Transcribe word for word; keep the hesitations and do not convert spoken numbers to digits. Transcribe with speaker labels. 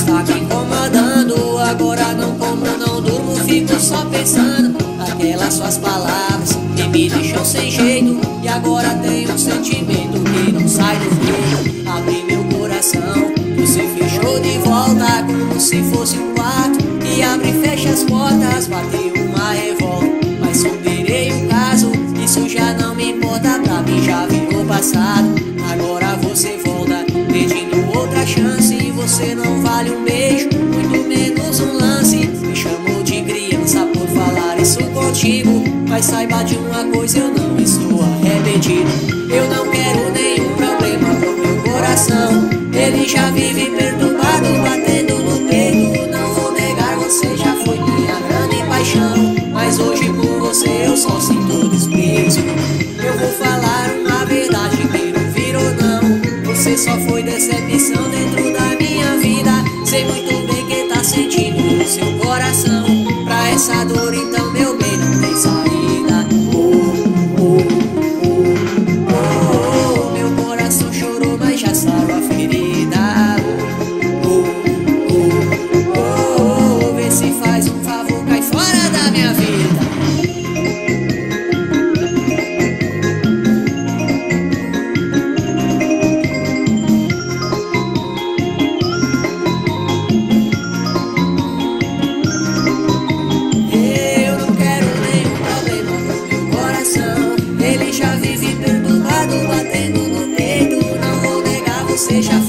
Speaker 1: está me incomodando. Agora não como, não durmo, fico só pensando aquelas suas palavras que me deixam sem jeito. E agora tenho um sentimento que não sai do peito. Abri meu coração, você fechou de volta, como se fosse um quarto que abre e fecha as portas. Bateu uma revolta, mas superei o caso. Isso já não me importa, pra mim já virou passado. Agora você volta pedindo outra chance. Você não vale um beijo, muito menos um lance. Me chamou de criança por falar isso contigo, mas saiba de uma coisa, eu não estou arrependido. Eu não quero nenhum problema pro meu coração. Ele já vive perturbado, batendo no peito. Não vou negar, você já foi minha grande paixão, mas hoje por você eu só sinto desprezo. Eu vou falar uma verdade, queira ouvir ou não, você só foi decepção dentro da minha vida. Sei muito bem que tá sentindo no seu coração. Pra essa dor então, meu bem, não tem saída. Oh, oh, oh, oh, oh. Meu coração chorou, mas já sarou a ferida. Oh, oh, oh, oh, oh. Vê se faz um favor, cai fora da minha vida. Ele já vive perturbado, batendo no peito. Não vou negar, você já